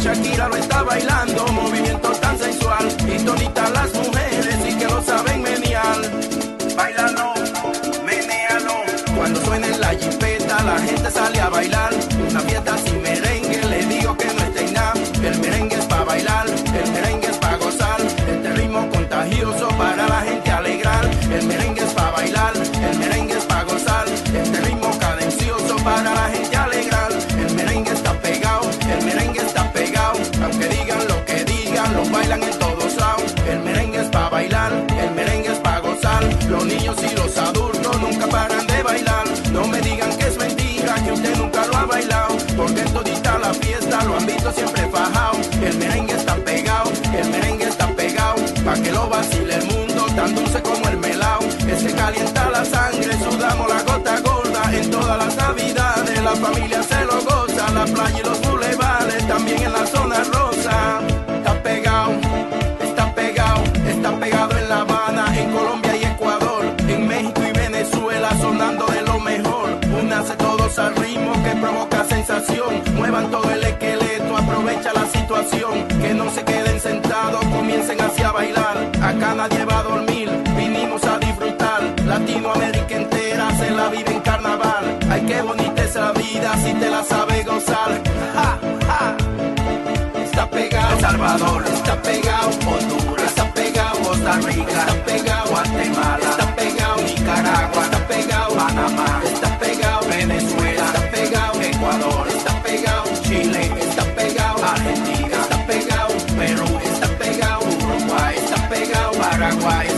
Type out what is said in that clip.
Shakira lo está bailando, movimiento tan sensual, y toditas las mujeres sí que lo saben menear. Báilalo, menéalo, cuando suene la jipeta la gente sale a bailar. Una fiesta sin merengue, le digo que no está en nada. El merengue es pa' bailar, el merengue es pa' gozar, este ritmo contagioso para la gente alegrar. El merengue es pa' bailar, el merengue es pa' gozar, este ritmo cadencioso para la gente alegrar. El merengue está pegado, el merengue está pegado, aunque digan lo que digan, lo bailan en todos lados. El merengue es pa' bailar, el merengue es pa' gozar, los niños y los adultos nunca paran de bailar. No me digan que es mentira, que usted nunca lo ha bailado, porque en todita la fiesta lo han visto siempre fajado. El merengue está pegado, el merengue está pegado, pa' que lo vacile el mundo, tan dulce como el melao. Ese calienta la sangre, sudamos la gota gorda, en todas las navidades la familia se lo goza. La playa y los bulevares, también en la zona rosa. Está pegado en La Habana, en Colombia y Ecuador, en México y Venezuela, sonando de lo mejor. Únanse todos al ritmo que provoca sensación, muevan todo el esqueleto, aprovecha la situación, que no se queden sentados, comiencen así a bailar. Acá nadie va a dormir, vinimos a disfrutar, Latinoamérica entera se la vive en carnaval. Ay, qué bonita es la vida si te la sabes gozar. Ja, ja. Está pegado El Salvador, está pegado Honduras, está pegado Costa Rica, está pegado Guatemala, está pegado Nicaragua, está pegado Panamá, está pegado Venezuela, está pegado Ecuador, está pegado Chile, está pegado Argentina, está pegado Perú, está pegado Uruguay, está pegado Paraguay.